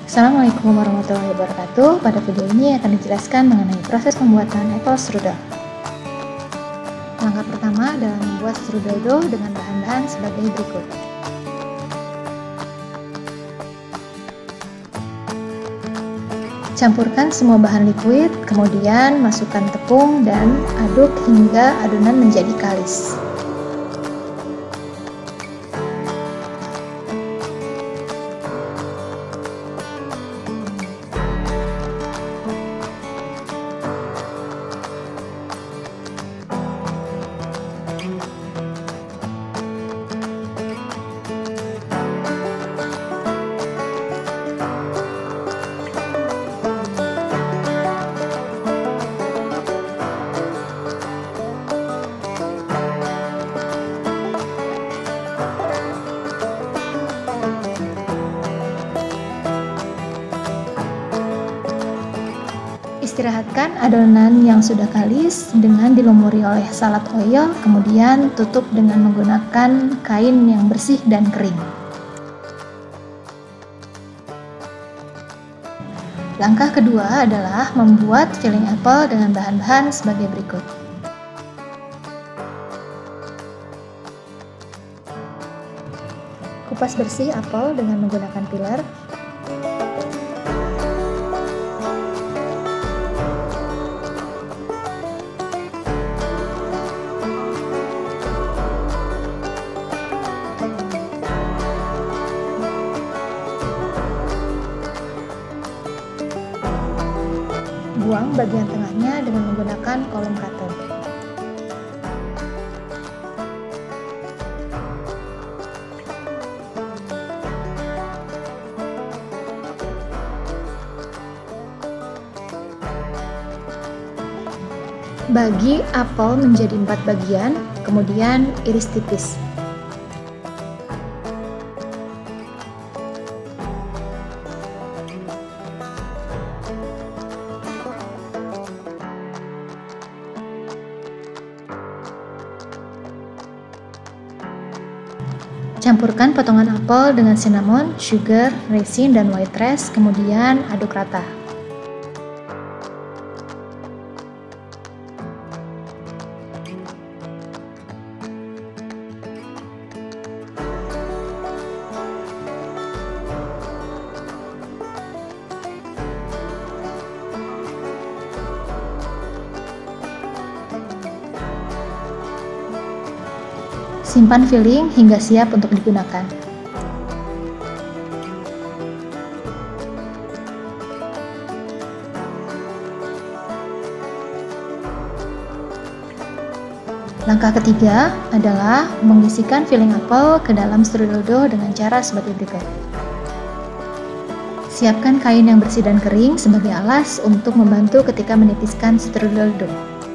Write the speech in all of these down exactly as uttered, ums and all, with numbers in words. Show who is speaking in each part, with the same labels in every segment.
Speaker 1: Assalamualaikum warahmatullahi wabarakatuh. Pada video ini akan dijelaskan mengenai proses pembuatan apple strudel. Langkah pertama adalah membuat strudel dough dengan bahan-bahan sebagai berikut. Campurkan semua bahan liquid, kemudian masukkan tepung dan aduk hingga adonan menjadi kalis. Istirahatkan adonan yang sudah kalis dengan dilumuri oleh salad oil, kemudian tutup dengan menggunakan kain yang bersih dan kering. Langkah kedua adalah membuat filling apple dengan bahan-bahan sebagai berikut. Kupas bersih apel dengan menggunakan peeler. Buang bagian tengahnya dengan menggunakan kolom cutter. Bagi apel menjadi empat bagian, kemudian iris tipis. Campurkan potongan apel dengan cinnamon, sugar, raisin, dan white rice, kemudian aduk rata. Simpan filling hingga siap untuk digunakan. Langkah ketiga adalah mengisikan filling apel ke dalam strudel dough dengan cara sebagai berikut. Siapkan kain yang bersih dan kering sebagai alas untuk membantu ketika menipiskan strudel dough.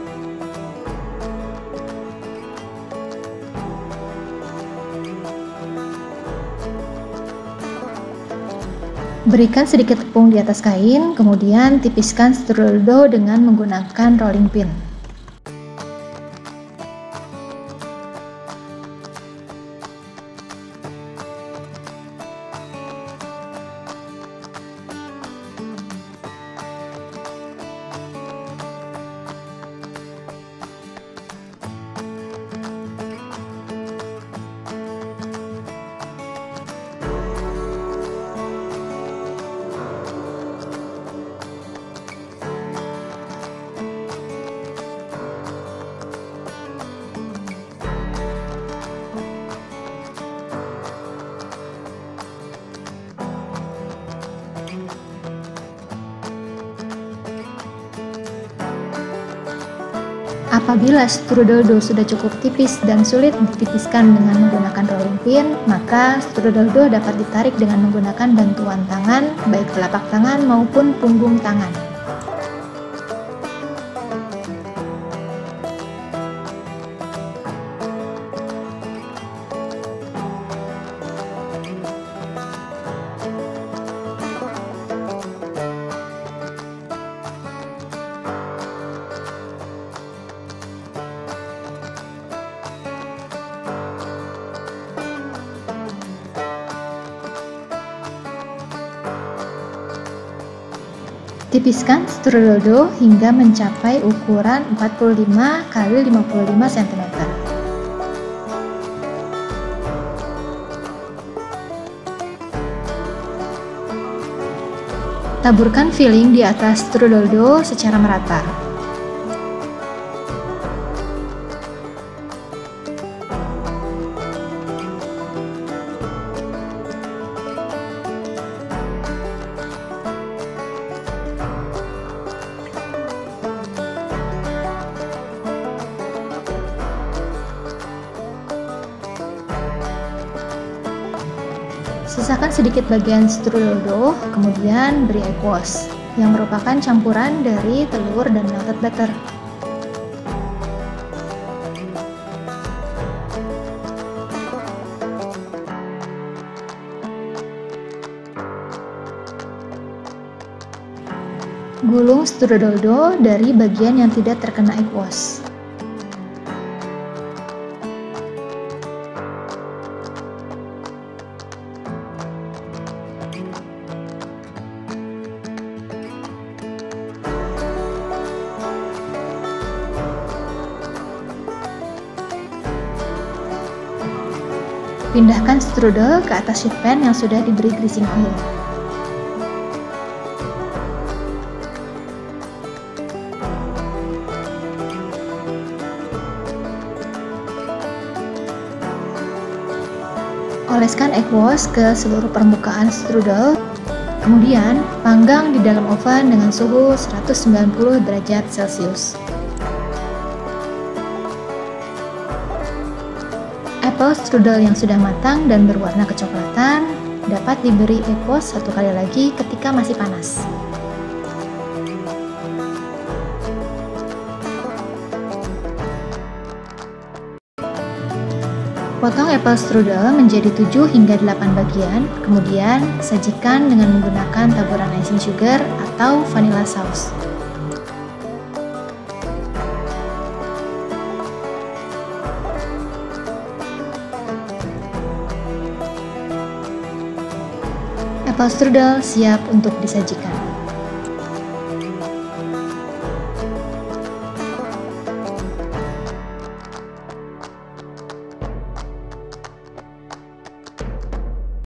Speaker 1: Berikan sedikit tepung di atas kain, kemudian tipiskan strudel dough dengan menggunakan rolling pin. Apabila strudel dough sudah cukup tipis dan sulit ditipiskan dengan menggunakan rolling pin, maka strudel dough dapat ditarik dengan menggunakan bantuan tangan, baik telapak tangan maupun punggung tangan. Tipiskan strudel dough hingga mencapai ukuran empat puluh lima kali lima puluh lima sentimeter. Taburkan filling di atas strudel dough secara merata. Sisakan sedikit bagian strudel dough, kemudian beri egg wash, yang merupakan campuran dari telur dan melted butter. Gulung strudel dough dari bagian yang tidak terkena egg wash. Pindahkan strudel ke atas sheet pan yang sudah diberi greasing oil. Oleskan egg wash ke seluruh permukaan strudel, kemudian panggang di dalam oven dengan suhu seratus sembilan puluh derajat Celcius. Apple strudel yang sudah matang dan berwarna kecoklatan dapat diberi egg wash satu kali lagi ketika masih panas. Potong apple strudel menjadi tujuh hingga delapan bagian, kemudian sajikan dengan menggunakan taburan icing sugar atau vanilla sauce. Apple strudel siap untuk disajikan.